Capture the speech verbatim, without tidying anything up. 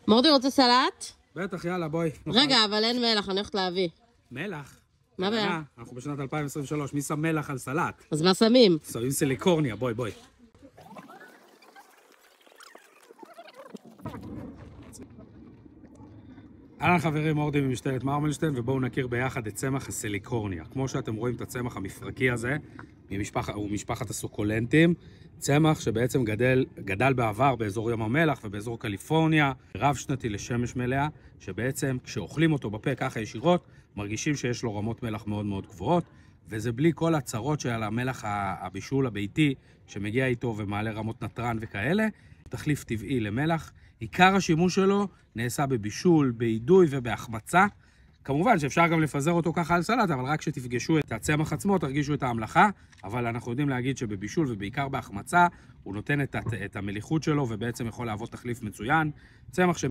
מורדי רוצה סלט? בטח, יאללה, בואי. רגע, אבל אין מלח, אני הולכת להביא. מלח? מה הבעיה? אנחנו בשנת אלפיים עשרים ושלוש, מי שם מלח על סלט? אז מה שמים? שמים סיליקורניה, בואי, בואי. אהלן חברים, מורדי ממשטרת מרמלשטיין, ובואו נכיר ביחד את צמח הסיליקורניה. כמו שאתם רואים את הצמח המפרקי הזה, ממשפח, הוא משפחת הסוקולנטים, צמח שבעצם גדל, גדל בעבר באזור ים המלח ובאזור קליפורניה, רב שנתי לשמש מלאה, שבעצם כשאוכלים אותו בפה ככה ישירות, מרגישים שיש לו רמות מלח מאוד מאוד גבוהות, וזה בלי כל הצרות של המלח הבישול הביתי, שמגיע איתו ומעלה רמות נטרן וכאלה, תחליף טבעי למלח. עיקר השימוש שלו נעשה בבישול, באידוי ובהחמצה. כמובן שאפשר גם לפזר אותו ככה על סלט, אבל רק שתפגשו את הצמח עצמו, תרגישו את ההמלכה. אבל אנחנו יודעים להגיד שבבישול ובעיקר בהחמצה, הוא נותן את המליחות שלו ובעצם יכול להוות תחליף מצוין. צמח